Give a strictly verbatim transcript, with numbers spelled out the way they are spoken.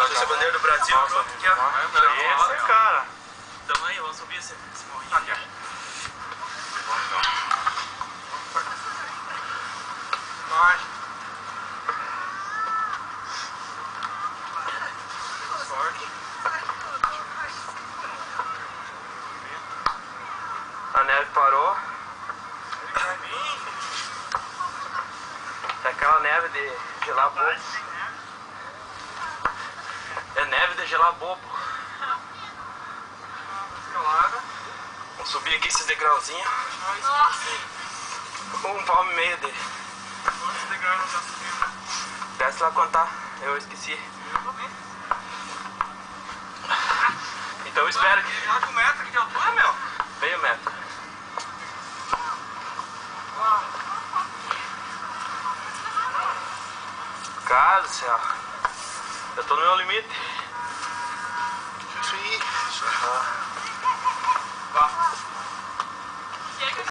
Essa bandeira do Brasil, pronto, aqui, ó. Esse, cara. Tamo aí, vamos subir esse, esse morrinho. Aqui, ó. Vai. Sorte. A neve parou. É aquela neve de gelar bobo. É neve de gelar bobo. Vamos subir aqui esses degrauzinhos. Um palmo e meio de. Quantos degraus não tá subindo? Desce lá contar, eu esqueci. Então eu espero que. Já com metro aqui de altura, meu? Meio metro. Cara do céu. Eu tô no meu limite. Sim.